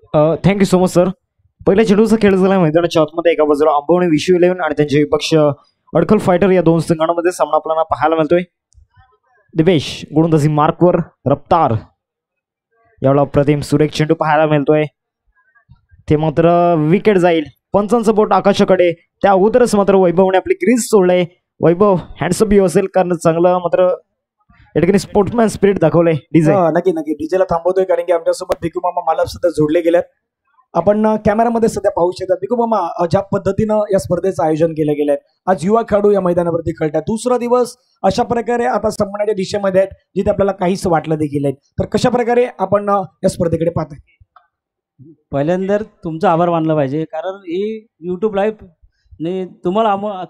Thank you so much sir. पहिल्या चेंडूचा खेळ झाला मैदानाच्या आतमध्ये. एका बाजूला अंबवणे विश्व 11 आणि त्यांचे विपक्ष अडखल फायटर या दोन संघांमध्ये सामना आपल्याला पाहायला मिळतोय. दिपेश गोलंदाजी मार्कवर रफ्तार. यावेळेला प्रतिम सुरेख चेंडू पाहायला मिळतोय. ते मात्र विकेट जाईल. पंचांचं बोट आकाशाकडे. त्या अगोदरच मात्र वैभवने आपली क्रीज सोडलंय. वैभव हँडसअप यू असेल कारण चांगलं मात्र या ठिकाणी स्पोर्ट्समॅन स्पिरिट दाखवलंय. डीजे नक्की नक्की डीजेला थांबवतोय कारण की आमच्यासोबत भिकू मामा मालक सुद्धा जोडले गेलेत. आपण कॅमेरामध्ये सध्या पाहू शकता भिकू मामा ज्या पद्धतीनं या स्पर्धेचं आयोजन केलं गेलंय. आज युवा खेळाडू या मैदानावरती खेळतात. दुसरा दिवस अशा प्रकारे आता संपण्याच्या दिशेमध्ये आहेत जिथे आपल्याला काहीच वाटलं देखील आहे. तर कशा प्रकारे आपण या स्पर्धेकडे पाहताय? पहिल्यांदा तुमचं आभार मानलं पाहिजे कारण ही यूट्यूब लाईव्ह तुम्हाला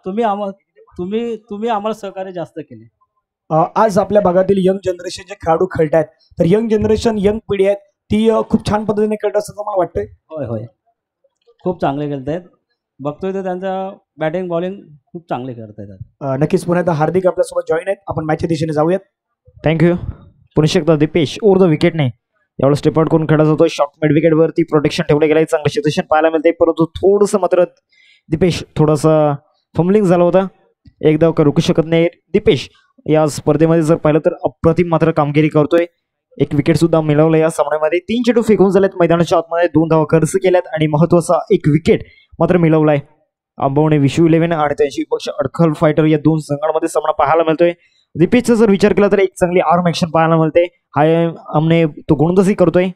तुम्ही आम्हाला सहकार्य जास्त केले. आज आपल्या भागातील यंग जनरेशनचे खेळाडू खेळतात. तर यंग जनरेशन यंग पिढी आहेत ती खूप छान पद्धतीने खेळत असं मला वाटतंय. होय होय खूप चांगले खेळत आहेत. बघतोय तर त्यांचं बॅटिंग बॉलिंग खूप चांगले करत आहेत. नक्कीच पुन्हा एकदा हार्दिक आपल्यासोबत जॉईन आहेत. आपण मॅचच्या दिशेने जाऊयात. थँक्यू. पुन्हा शकता दिपेश ओव्हर द विकेटने यावेळेला स्टेप आउट करून खेळला जातो. शॉर्ट मिड विकेटवरती प्रोटेक्शन ठेवलं गेलं. चांगलं क्षेत्ररक्षण पाहायला मिळते परंतु थोडंसं मात्र दिपेश थोडंसं फंबलिंग झालं होतं. एकदा रोखू शकत नाही दिपेश. या स्पर्धेमध्ये जर पाहिलं तर अप्रतिम मात्र कामगिरी करतोय. एक विकेट सुद्धा मिळवलं या सामन्यामध्ये. 3 चेंडू फेकून झालेत मैदानाच्या आतमध्ये. 2 धावा खर्च केल्यात आणि महत्वाचा एक विकेट मात्र मिळवलाय. अंबवणे विश्व 11 आणि त्यांची विपक्ष अडखल फायटर या दोन संघांमध्ये सामना पाहायला मिळतोय. दिपेशचा जर विचार केला तर एक चांगली आर्म ऍक्शन पाहायला मिळते. आमने तो गोलंदाजी करतोय.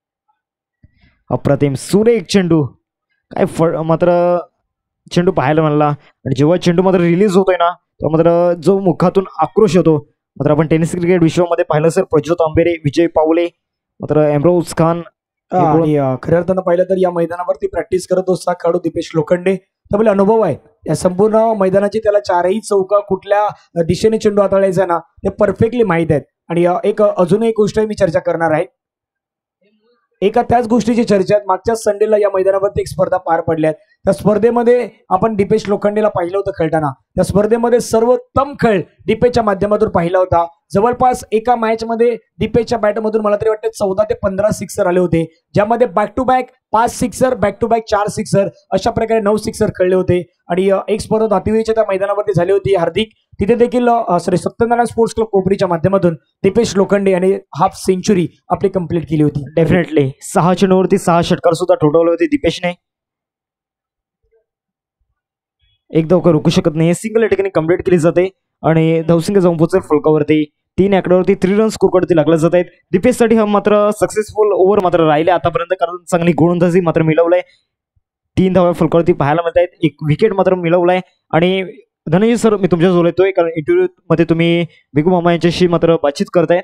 अप्रतिम सुरेख चेंडू काय मात्र चेंडू पाहायला मिळाला. आणि जेव्हा चेंडू मात्र रिलीज होतोय ना तो मात्र जो मुखातून आक्रोश होतो मात्र आपण टेनिस क्रिकेट विश्वामध्ये पाहिलं सर प्रज्योत आंबेरे विजय पावले मात्र एम्ब्रोज खान खऱ्या अर्थानं पाहिलं तर या मैदानावरती प्रॅक्टिस करत असता खेळाडू दिपेश लोखंडे. त्यामुळे अनुभव आहे या संपूर्ण मैदानाची. त्याला चारही चौका कुठल्या दिशेने चेंडू हाताळायचा ना ते परफेक्टली माहीत आहेत. आणि एक अजूनही एक गोष्ट मी चर्चा करणार आहे. एका त्याच गोष्टीची चर्चा मागच्या संडेला या मैदानावरती एक स्पर्धा पार पडल्या. त्या स्पर्धेमध्ये आपण दिपेश लोखंडेला पाहिलं होतं खेळताना. त्या स्पर्धेमध्ये सर्वोत्तम खेळ दिपेशच्या माध्यमातून पाहिला होता. जवळपास एका मॅचमध्ये दिपेशच्या बॅटमधून मला तरी वाटतं 14 ते 15 सिक्सर आले होते. ज्यामध्ये back to back 5 sixer back to back 4 sixer अशा प्रकारे 9 सिक्सर खेळले होते. आणि एक स्पर्धा दातिवेच्या त्या मैदानावरती झाली होती हार्दिक. तिथे देखील सत्यनारायण स्पोर्ट्स क्लब कोपरीच्या माध्यमातून दिपेश लोखंडे यांनी हाफ सेंचुरी आपली कंप्लीट केली होती. डेफिनेटली 6 चेंडूवरती 6 षटकार सुद्धा ठोठवले होते दिपेशने. एकदा रोखू शकत नाही. सिंगल या ठिकाणी कंप्लीट केली जाते आणि धावसिंग जाऊन पोहोचेल फलकावरती. 3 आकड्यावरती 3 रन स्कोर कडे लागले जात आहेत. दिपेशसाठी हा मात्र सक्सेसफुल ओव्हर मात्र राहिले आतापर्यंत कारण चांगली गोलंदाजी मात्र मिळवलाय. 3 धावा फलकावरती पाहायला मिळत आहेत. एक विकेट मात्र मिळवलाय. आणि धनंजय सर मी तुमच्या जोड येतोय कारण इंटरव्ह्यू मध्ये तुम्ही भिकू मामा यांच्याशी मात्र बातचीत करताय.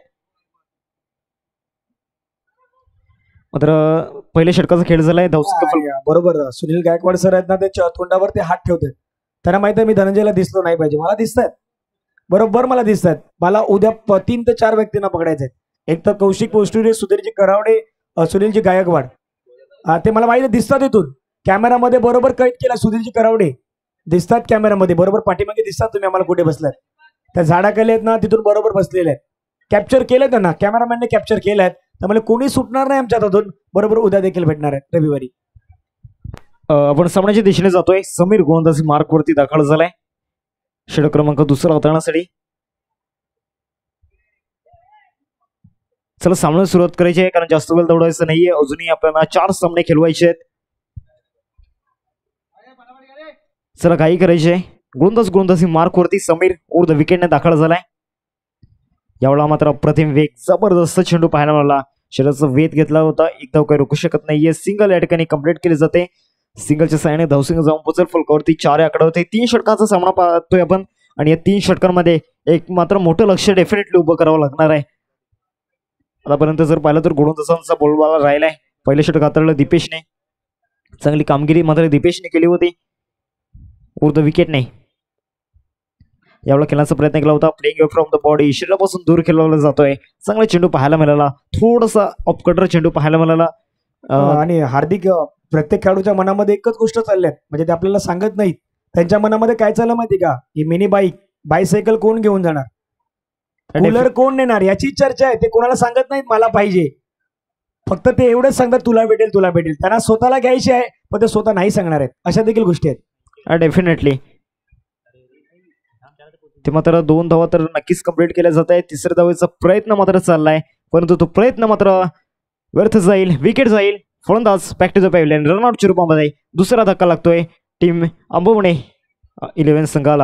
मात्र पहिल्या षटकाचा खेळ झालाय. बरोबर सुनील गायकवाड सर आहेत ना त्याच्या तोंडावरती हात ठेवतात. त्यांना माहित आहे मी धनंजयला दिसलो नाही पाहिजे. मला दिसत आहेत बरोबर मला दिसत आहेत. मला उद्या 3 ते 4 व्यक्तींना पकडायचे आहेत. एक तर कौशिक पोस्टुरे सुधीरजी करावडे सुनीलजी गायकवाड ते मला माहिती दिसतात. इथून कॅमेरामध्ये बरोबर कैद केला सुधीरजी करावडे दिसतात. कॅमेरामध्ये बरोबर पाठीमागे दिसतात तुम्ही आम्हाला कुठे बसलात. त्या झाडाखाली आहेत ना तिथून बरोबर बसलेले आहेत. कॅप्चर केलं त्यांना कॅमेरामॅनने कॅप्चर केलं आहेत. त्यामुळे कोणी सुटणार नाही आमच्या हातून. बरोबर उद्या देखील भेटणार आहेत रविवारी. आपण सामन्याच्या दिशेने जातोय. समीर गोलंदाजी मार्कवरती दाखल झालाय षटक क्रमांक 2 हाताळण्यासाठी. चला सामन्याला सुरुवात करायची आहे कारण जास्त वेळ दौडायचं नाहीये. अजूनही आपल्याला 4 सामने खेळवायचे आहेत. चला काही करायचे आहे. गोलंदाजी मार्कवरती समीर ओव्हर द विकेटने दाखल झालाय. यावेळेला मात्र अप्रतिम वेग जबरदस्त चेंडू पाहायला मिळाला. शरीराचा वेध घेतला होता. एकदा काही रोखू शकत नाहीये. सिंगल या ठिकाणी कंप्लीट केली जाते. सिंगलच्या साहाय्याने धावसिंग जाऊन पोहोचेल फलकावरती. 4 आकडे होते. 3 षटकांचा सामना पाहतोय आपण आणि या 3 षटकांमध्ये एक मात्र मोठं लक्ष डेफिनेटली उभं करावं लागणार आहे. आतापर्यंत जर पाहिलं तर गोलंदाजांचा बोलबाला राहिलाय. पहिलं षटक हाताळलं दिपेशने. चांगली कामगिरी मात्र दिपेशने केली होती ओव्हर द विकेटने. यावेळेला खेळण्याचा प्रयत्न केला होता. प्लेइंग फ्रॉम द बॉडी शरीरापासून दूर खेळवला जातोय. चांगला चेंडू पाहायला मिळाला. थोडासा ऑफकटर चेंडू पाहायला मिळाला. आणि हार्दिक प्रत्येक खेळाडूच्या मनामध्ये एकच गोष्ट चालल्यात म्हणजे ते आपल्याला सांगत नाहीत. त्यांच्या मनामध्ये काय चाललं माहिती का ही मिनी बायसायकल कोण घेऊन जाणार कूलर कोण नेणार याची चर्चा आहे. ते कोणाला सांगत नाहीत मला पाहिजे. फक्त ते एवढंच सांगतात तुला भेटेल. त्यांना स्वतःला घ्यायची आहे पण ते स्वतः नाही सांगणार आहेत. अशा देखील गोष्टी आहेत. डेफिनेटली ते मात्र 2 धावा तर नक्कीच कंप्लीट केल्या जात आहे. तिसऱ्या धावेचा प्रयत्न मात्र चाललाय परंतु तो प्रयत्न मात्र व्यर्थ जाईल. विकेट जाईल. फलंदाज बॅक टू द पॅव्हिलियन. रनआउटच्या रूपामध्ये दुसरा धक्का लागतोय टीम आंबवणे 11 संघाला.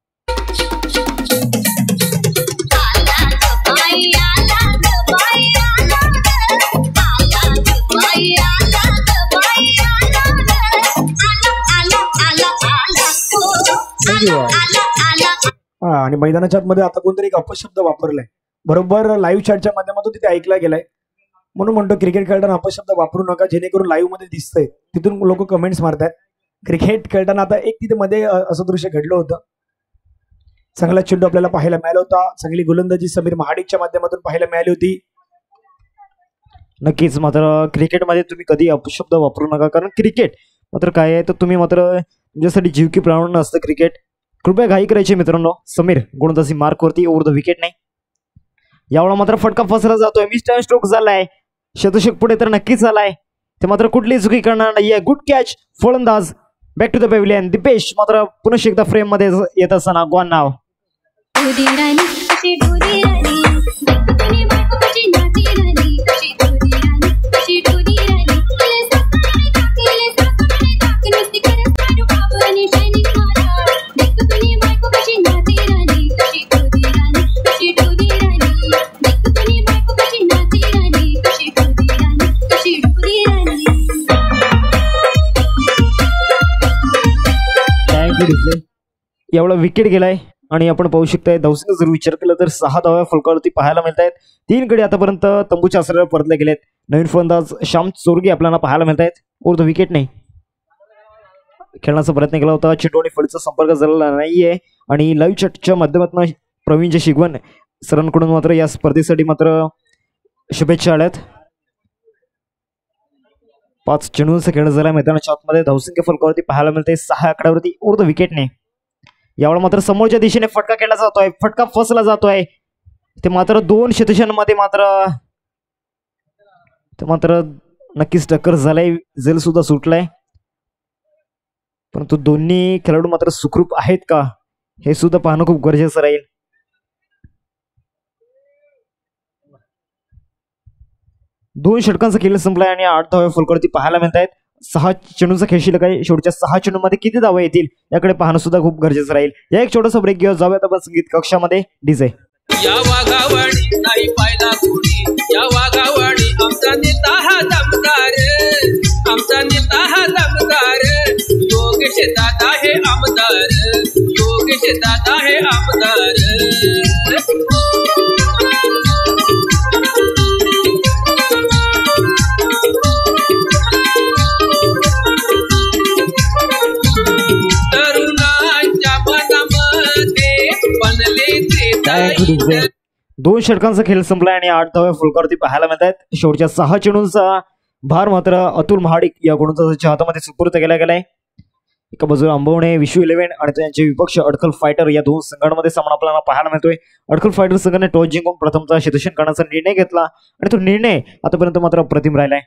आणि मैदानाच्या आतमध्ये आता कोणतरी एक अपशब्द वापरलाय. बरोबर लाईव्ह चॅटच्या माध्यमातून तिथे ऐकला गेलाय. म्हणून म्हणतो क्रिकेट खेळताना अपशब्द वापरू नका जेणेकरून लाईव्ह मध्ये दिसतंय तिथून लोक कमेंट्स मारतात. क्रिकेट खेळताना आता एक तिथे मध्ये असं दृश्य घडलं होतं. चांगला चेंडू आपल्याला पाहायला मिळाला होता. चांगली गोलंदाजी समीर महाडिकच्या माध्यमातून पाहायला मिळाली होती. नक्कीच मात्र क्रिकेटमध्ये तुम्ही कधी अपशब्द वापरू नका कारण क्रिकेट मात्र काय आहे तर तुम्ही मात्र तुमच्यासाठी जीव की प्राण असतं क्रिकेट. कृपया घाई करायची मित्रांनो. समीर गोलंदाजी मार्कवरती ओव्हर द विकेट नाही. यावेळा मात्र फटका फसला जातोय. मिस्टर स्ट्रोक झालाय. शतशक पुढे तर नक्कीच आलाय. ते मात्र कुठलीही चुकी करणार नाहीये. Good catch. फलंदाज back to the pavilion. Dipesh मात्र पुन्हा एकदा फ्रेम मध्ये येत असताना गॉन नाव. एवढा विकेट गेलाय आणि आपण पाहू शकताय धावसंख्या जर विचार केला तर 6 धावा फलकावरती पाहायला मिळत आहेत. 3 गडी आतापर्यंत तंबूच्या आसऱ्यावर परतले गेलेत. नवीन फलंदाज श्याम चोरगे आपल्याला पाहायला मिळत आहेत. ओव्हर द विकेट नाही. खेळण्याचा प्रयत्न केला होता. चेंडू आणि फळीचा संपर्क झालेला नाहीये आणि लाईव्ह चॅटच्या माध्यमातून प्रवीण शिगवण सरांकडून मात्र या स्पर्धेसाठी मात्र शुभेच्छा आल्यात. 5 चेंडूंचा खेळ झाला मैदानाच्या आतमध्ये. धावसंख्या फलकावरती पाहायला मिळते 6 आकड्यावरती. ओव्हर द विकेट नाही. यावेळी मात्र समोरच्या दिशेने फटका केला जातोय. फटका फसला जातोय. ते मात्र 2 शतकांमध्ये मात्र नक्कीच टक्कर झालाय. झेल सुद्धा सुटलाय परंतु दोन्ही खेळाडू मात्र सुखरूप आहेत का हे सुद्धा पाहणं खूप गरजेचं राहील. दोन षटकांचा खेळ संपलाय आणि 8 धावा फलकावरती पाहायला मिळत आहेत. 6 चेंडूंचा खेळ शिल्लक आहे. शेवटच्या 6 चेंडूंमध्ये किती धावा येतील याकडे पाहणं सुद्धा खूप गरजेचं राहील. या एक छोटासा ब्रेक घेऊन जाऊयात आपण संगीत कक्षामध्ये. डीजे या वाघावाडी नाही पाहिला कोणी. या वाघावाडी आमचा नेता हा दमदार. आमचा नेता हा दमदार. योगेश दादा हे आमदार. योगेश दादा हे आमदार. दोन षटकांचा खेळ संपलाय आणि 8 धावा फलकावरती पाहायला मिळत आहेत. शेवटच्या 6 चेंडूंचा भार मात्र अतुल महाडिक या गोलंदाजाच्या हातामध्ये सुपूर्द केला गेलाय. एका बाजूला आंबवणे विश्व 11 आणि त्यांचे विपक्ष अडखल फायटर या दोन संघांमध्ये सामना आपल्याला पाहायला मिळतोय. अडखल फायटर संघाने टॉस जिंकून प्रथमतः शतशन करण्याचा निर्णय घेतला आणि तो निर्णय आतापर्यंत मात्र अप्रतिम राहिलाय.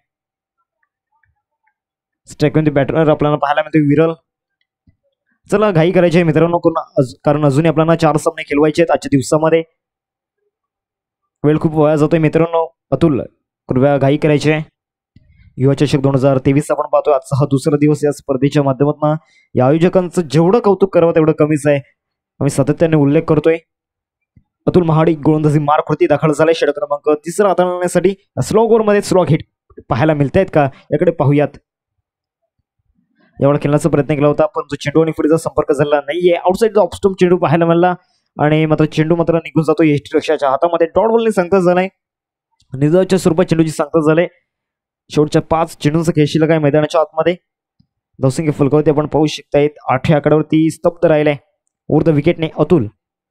स्ट्राईकवरती बॅटर आपल्याला पाहायला मिळतोय विरल. चला घाई करायची आहे मित्रांनो कारण अजूनही आपल्याला 4 सामने खेळवायचे आहेत आजच्या दिवसामध्ये. वेळ खूप वाया जातोय मित्रांनो. अतुल कृपया घाई करायची आहे. युवा चषक 2023 आपण पाहतोय. आजचा हा दुसरा दिवस या स्पर्धेच्या माध्यमातून या आयोजकांचं जेवढं कौतुक करावं तेवढं कमीच आहे. आम्ही सातत्याने उल्लेख करतोय. अतुल महाडिक गोलंदाजी मार्कवरती दाखल झालाय. षटक क्रमांक 3 हाताळण्यासाठी स्लो ओव्हरमध्ये स्लो हिट पाहायला मिळत आहेत का याकडे पाहूयात. एवढा खेळण्याचा प्रयत्न केला होता पण तो चेंडू आणि फळीचा संपर्क झाला नाहीये. आउटसाइड ऑफ स्टंप चेंडू पाहायला मिळाला आणि मात्र चेंडू मात्र निघून जातो एसटी रक्षाच्या हातामध्ये. डॉट बॉलने सांगता झालाय. निजाच्या स्वरूपात चेंडूची सांगता झाले. शेवटच्या 5 चेंडूंचा खेळ शिल्लक आहे मैदानाच्या आतमध्ये. धावसंख्या फलकावरती आपण पाहू शकतायत 8 आकड्यावरती स्तब्ध राहिलाय. ओव्हर द विकेटने अतुल.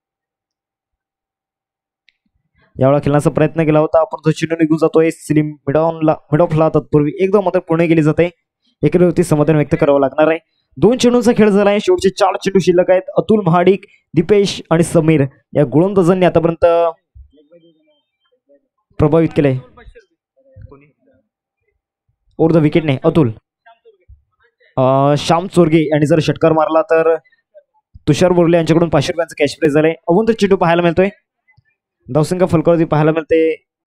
यावेळा खेळण्याचा प्रयत्न केला होता पण तो चेंडू निघून जातोय. स्लिम मिड ऑफला तत्पूर्वी एकदम मात्र पूर्ण केली जाते. एकेवरती समाधान व्यक्त करावं लागणार आहे. 2 चेंडूंचा खेळ झाला आहे. शेवटचे 4 चेंडू शिल्लक आहेत. अतुल महाडिक, दीपेश आणि समीर या गोलंदाजांनी आतापर्यंत प्रभावित केले. ओर द विकेटने अतुल. श्याम चोरगे यांनी जर षटकार मारला तर तुषार बोरले यांच्याकडून 500 रुपयांचं कॅश प्राइज झालंय. अवंतर चेंडू पाहायला मिळतोय. धावसंख्या फलकावरती पाहायला मिळते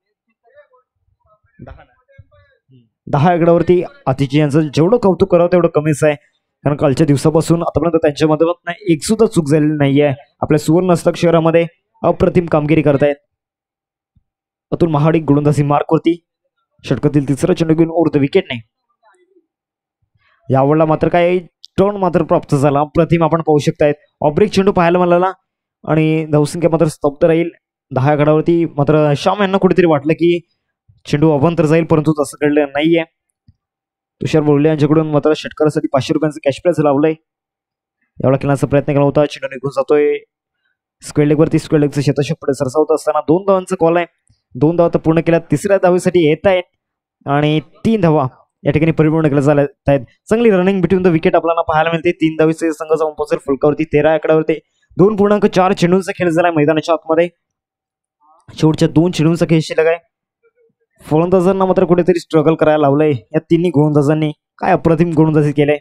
10 आकड्यावरती. अतिथी यांचं जेवढं कौतुक करावं तेवढं कमीच आहे, कारण कालच्या दिवसापासून आतापर्यंत त्यांच्या माध्यमातून एक सुद्धा चूक झालेली नाहीये. आपल्या सुवर्णहस्तक शहरामध्ये अप्रतिम कामगिरी करतायत. अतुल महाडिक गोलंदाजी मार्कवरती. षटकातील तिसरा चेंडू घेऊन ओर द विकेटने. यावेळेला मात्र काय टर्न मात्र प्राप्त झाला. अप्रतिम आपण पाहू शकतायत. ऑब्रेक चेंडू पाहायला मिळाला आणि धावसंख्या मात्र स्तब्ध राहील 10 आकड्यावरती. मात्र श्याम यांना कुठेतरी वाटलं की चेंडू अभंतर जाईल, परंतु तसं घडलं नाहीये. तुषार बोरले यांच्याकडून मात्र षटकारासाठी 500 रुपयांचं कॅश प्राइज लावलंय. यावेळेला खेळण्याचा प्रयत्न केला होता. चेंडू निघून जातोय स्क्वेअर लेगवरती. स्क्वेअर लेगचं शतशक पुढे सरसावत असताना 2 धावांचा कॉल आहे. 2 धावा तर पूर्ण केल्या. तिसऱ्या धावेसाठी येत आहेत आणि 3 धावा या ठिकाणी परिपूर्ण केल्या जात आहेत. चांगली रनिंग बिटवीन द विकेट आपल्याला पाहायला मिळते. 3 धावेचे संघ जाऊन पोहोचेल फलकावरती 13 आकड्यावरती. 2.4 चेंडूंचा खेळ झाला मैदानाच्या आतमध्ये. शेवटच्या 2 चेंडूंचा खेळ शिल्लक आहे. फलंदाजांना मात्र कुठेतरी स्ट्रगल करायला लावलंय या तिन्ही गोलंदाजांनी. काय अप्रतिम गोलंदाजी केलंय.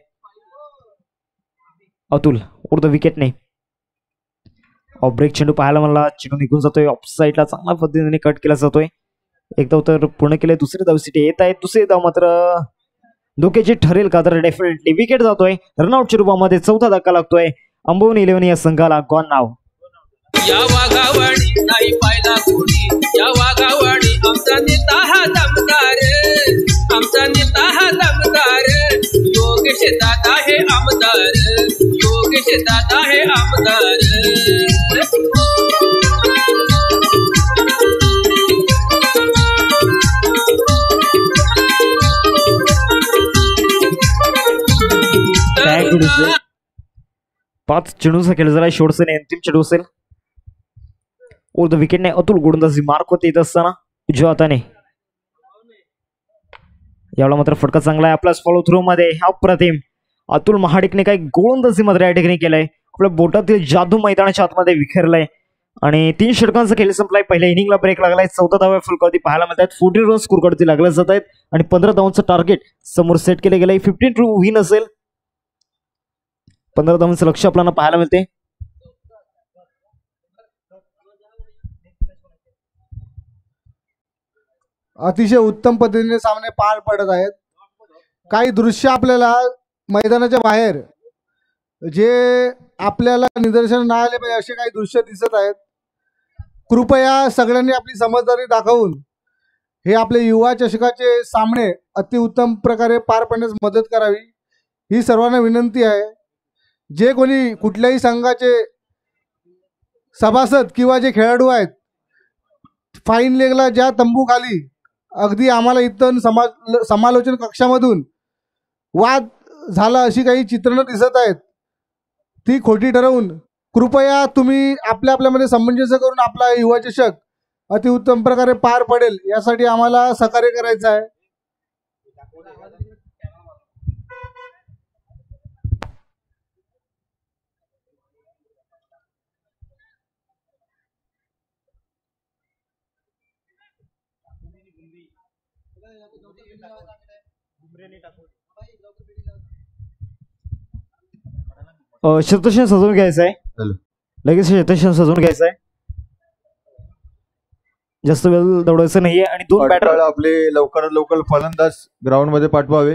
अतुल ओर द विकेटने. ऑफ ब्रेक चेंडू पाहायला मला. चेंडू निघून जातोय ऑफ साईडला. चांगल्या पद्धतीने कट केला जातोय. एक धाव तर पूर्ण केले. दुसरी धावसाठी येत आहे. दुसरी धाव मात्र धोक्याची ठरेल का, तर डेफिनेटली विकेट जातोय. रनआउटच्या रूपामध्ये 4था धक्का लागतोय. अंबवणे 11 या संघाला गॉन नाव. या वाघावाडी नाही पाहिला कोणी, या वाघावाडी आमचा नेता हा दमदार, आमचा नेता हा दमदार. योगेश दादा हे आमदार, योगेश दादा हे आमदार. पाच चेंडूचा खेळ झाला. शेवटचा अंतिम चेंडू असेल. ओर द विकेटने अतुल गोलंदाजी मार्क होते येत असताना उजव्या हाताने. यावेळेला मात्र फटका चांगला आहे. आपल्या फॉलो थ्रो मध्ये अप्रतिम अतुल महाडिकने काही गोलंदाजी मात्र या ठिकाणी केलंय. आपल्या बोटातील जादू मैदानाच्या आतमध्ये विखरलाय आणि 3 षटकांचा खेळ संपलाय. पहिल्या इनिंगला ब्रेक लागलाय. 14 धावा फलकावरती पाहायला मिळतात. 14 रन स्कोर करती लागले जात आहेत आणि 15 धावांचं टार्गेट समोर सेट केले गेलंय. 15 टू विन असेल. 15 धावांचं लक्ष आपल्याला पाहायला मिळते. अतिशय उत्तम पद्धतीने सामने पार पडत आहेत. काही दृश्य आपल्याला मैदानाच्या बाहेर जे आपल्याला निदर्शन नाही आले पाहिजे असे काही दृश्य दिसत आहेत. कृपया सगळ्यांनी आपली समजदारी दाखवून हे आपले युवा चषकाचे सामने अतिउत्तम प्रकारे पार पाडण्यास मदत करावी ही सर्वांना विनंती आहे. जे कोणी कुठल्याही संघाचे सभासद किंवा जे खेळाडू आहेत, फाईन लेगला ज्या तंबूखाली अगदी आम्हाला इथं समालोचन कक्षामधून वाद झाला अशी काही चित्रणं दिसत आहेत, ती खोटी ठरवून कृपया तुम्ही आपल्यामध्ये सामंजस्य करून आपला युवा चषक अतिउत्तम प्रकारे पार पडेल यासाठी आम्हाला सहकार्य करायचं आहे. शतशन सजवून घ्यायचं आहे. लगेच शतशन सजवून घ्यायचं आहे. जास्त वेळ दौडायचं नाहीये आणि 2 बॅटर आपले लवकरात लवकर फलंदाज ग्राउंड मध्ये पाठवावे.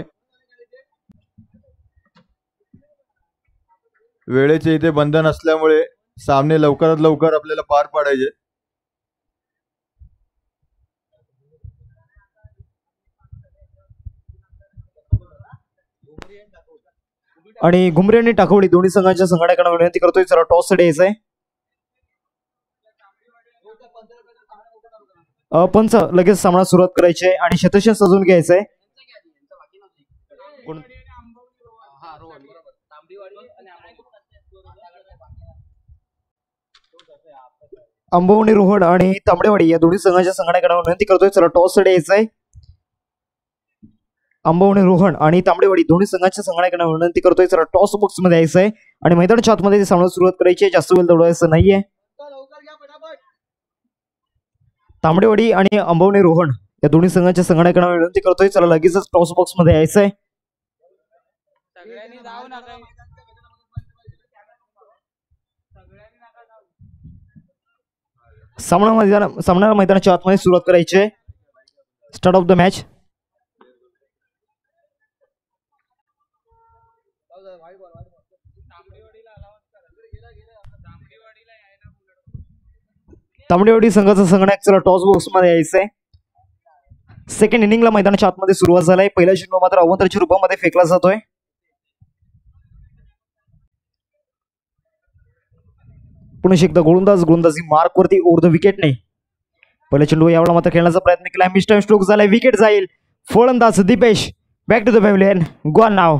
वेळेचे इथे बंधन असल्यामुळे सामने लवकरात लवकर आपल्याला पार पाडायचे. आणि घुमरे आणि टाकवडी दोन्ही संघांच्या संघाकडे विनंती करतोय जरा टॉस द्यायचंय. पंच लगेच सामना सुरुवात करायची आहे आणि शतशन सजवून घ्यायचंय. अंबवणे रोहड आणि तांबडेवाडी या दोन्ही संघाच्या संघाकडे विनंती करतोय जरा टॉस द्यायचंय. अंबवणे रोहन आणि तांबडेवाडी दोन्ही संघाच्या संघाकडे विनंती करतोय जरा टॉस बॉक्स मध्ये यायचंय आणि मैदानाच्या आतमध्ये सामना सुरुवात करायची आहे. जास्त वेळ दौडायचं नाहीये. तांबडेवाडी आणि अंबवणे रोहन या दोन्ही संघांच्या संघटकांना विनंती करतोय, चला लगेचच टॉस बॉक्स मध्ये यायचंय. सामना मैदानाच्या आतमध्ये सुरुवात करायची आहे. Start of the match. Tambadewadi संघाचा संगणक चला टॉस बॉक्स मध्ये यायचंय. सेकंड इनिंगला मैदानाच्या आतमध्ये सुरुवात झालाय. पहिला चेंडू मात्र अवंतरच्या रूपामध्ये फेकला जातोय. पुन्हा एकदा गोलंदाजी मार्क वरती ओव्हर द विकेट नाही. पहिला चेंडू यावेळेला मात्र खेळण्याचा प्रयत्न केला. मिस्टर स्ट्रोक झालाय, विकेट जाईल. फलंदाज Dipesh back to the pavilion. गो नाव.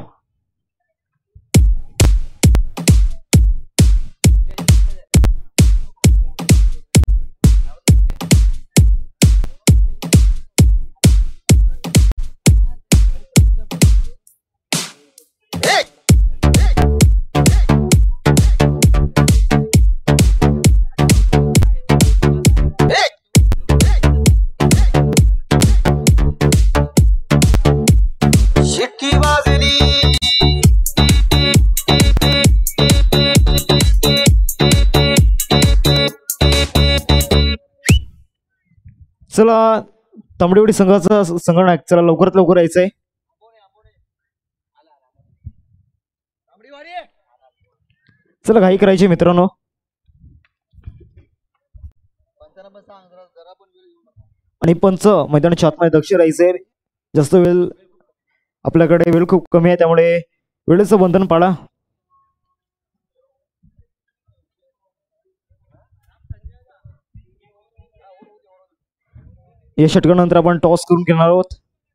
चला तांबडेवाडी संघाचा संगणक चला लवकरात लवकर यायचंय. चला घाई करायची मित्रांनो. आणि पंच मैदानाच्या आतमध्ये दक्ष राहायचंय. जास्त वेळ आपल्याकडे वेळ खूप कमी आहे, त्यामुळे वेळेचं बंधन पाळा. या षटकानंतर आपण टॉस करून घेणार आहोत.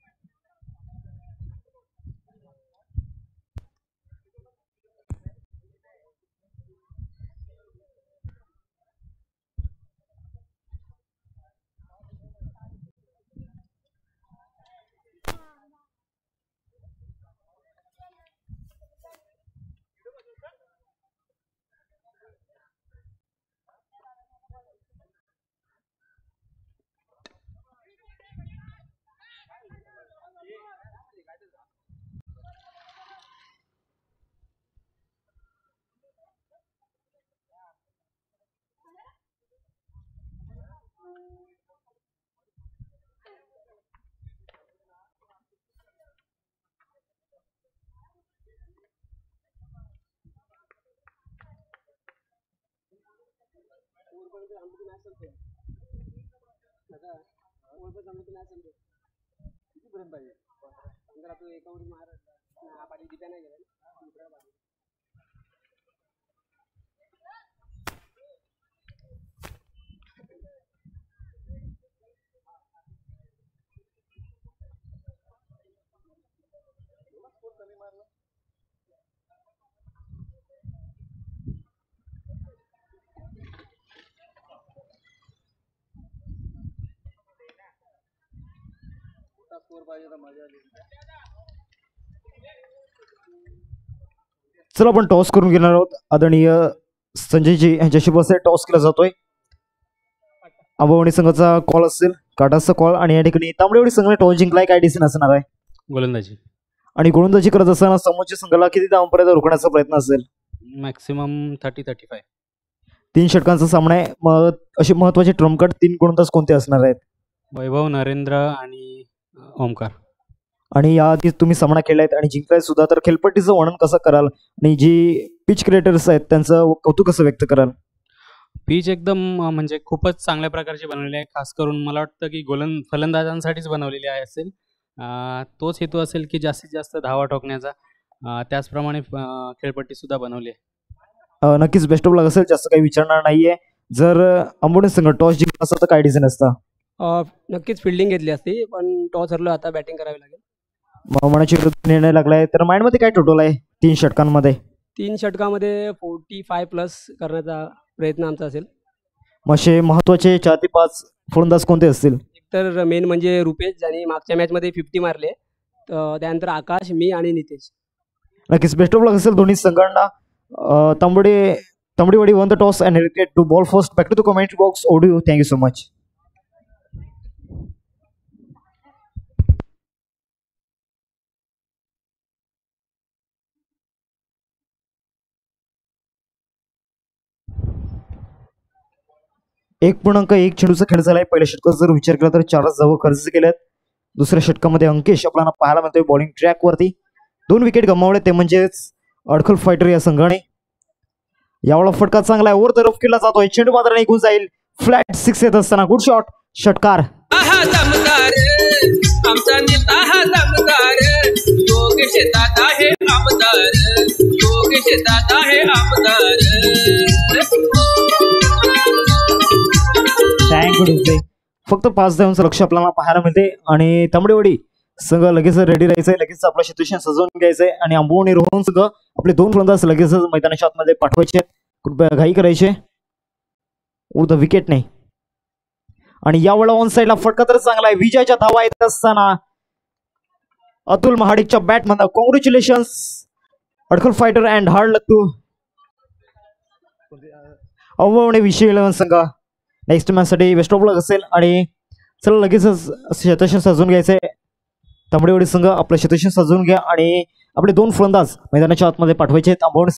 चला आपण टॉस करून घेणार आहोत. आदरणीय संजयजी यांच्याशी बसे टॉस केला जातोय. आंबवणी संघाचा कॉल असेल, काटाचा कॉल. आणि या ठिकाणी तांबडेवाडी संघाने टॉस जिंकलाय. काय डिसिजन असणार आहे? गोलंदाजी. आणि गोलंदाजी करत असताना समोरच्या संघाला किती धावांपर्यंत रोखण्याचा प्रयत्न असेल? मॅक्सिमम 30-35. 3 षटकांचा सामना आहे. मग असे महत्वाचे ट्रम्प कार्ड 3 गोलंदाज कोणते असणार आहेत? वैभव, नरेंद्र आणि ओमकार. आणि याआधी तुम्ही सामना केलाय आणि जिंकलाय सुद्धा, तर खेळपट्टीचं वर्णन कसं कराल आणि जी पिच क्रिएटर्स आहेत त्यांचं कौतुक कसं व्यक्त कराल? पिच एकदम म्हणजे खूपच चांगल्या प्रकारची बनवलेली आहे. खास करून मला वाटतं की फलंदाजांसाठीच बनवलेली आहे असेल. तोच हेतू असेल की जास्तीत जास्त धावा ठोकण्याचा. त्याचप्रमाणे खेळपट्टी सुद्धा बनवली आहे. नक्कीच बेस्ट ऑफ लक असेल, जास्त काही विचारणार नाहीये. जर आंबोडे संघ टॉस जिंकला असता तर काय डिसिजन असतं? नक्कीच फिल्डिंग घेतली असती, पण टॉस हरलो, आता बॅटिंग करावी लागेल. मनाची विरुद्ध निर्णय लागलाय. तर माइंडमध्ये काय टोटल आहे 3 षटकांमध्ये? 3 षटकामध्ये 45+ करण्याचा प्रयत्न आमचा असेल. मग असे महत्वाचे 4 ते 5 फलंदाज कोणते असतील? तर मेन म्हणजे रुपेश, ज्यांनी मागच्या मॅचमध्ये 50 मारले. त्यानंतर आकाश, मी आणि नितेश. नक्कीच बेस्ट ऑफ लक असेल दोन्ही संघांना. तांबडेवाडी won the toss and elected to ball first. Back to the comment box. Audio. Thank you so much. 1.1 चेंडूचा खेळ झालाय. पहिल्या षटकाचा जर विचार केला तर 4 धावा खर्च केल्यात. दुसऱ्या षटकामध्ये अंकेश आपल्याला पाहायला मिळतोय बॉलिंग ट्रॅक वरती. 2 विकेट गमावले ते म्हणजेच अडखल फायटर या संघाने. यावेळा फटका चांगला आहे. ओव्हर द रफ केला जातोय. चेंडू मात्र निघून जाईल. फ्लॅट 6 येत असताना गुड शॉट. षटकार. दमदार आमचा नेता हा दमदार योगेश दादा हे आमदार योगेश दादा हे आमदार. थँक्यू. फक्त 5 धावांचं लक्ष आपल्याला पाहायला मिळते आणि तांबडेवाडी संघ लगेच रेडी राहायचंय. लगेच आपलं क्षेत्ररक्षण सजवून घ्यायचंय आणि अंबोणी रोहन संघ आपले 2 फलंदाज लगेच मैदानाच्या आतमध्ये पाठवायचे. घाई करायचे. द विकेट नाही. आणि यावेळेला ऑन साईडला फटका तर चांगला आहे. विजयाच्या धावा येत असताना अतुल महाडिकच्या बॅटमधून congratulations Adkhal fighter and hard luck to अववणे विषय 11 संघ. नेक्स्ट मॅच साठी बेस्ट ऑफ लक असेल. आणि चला लगेचच क्षेत्ररक्षण सजवून घ्यायचंय. तांबडेवाडी संघ आपलं क्षेत्ररक्षण सजवून घ्या आणि आपले 2 फलंदाज मैदानाच्या आतमध्ये पाठवायचे आहेत.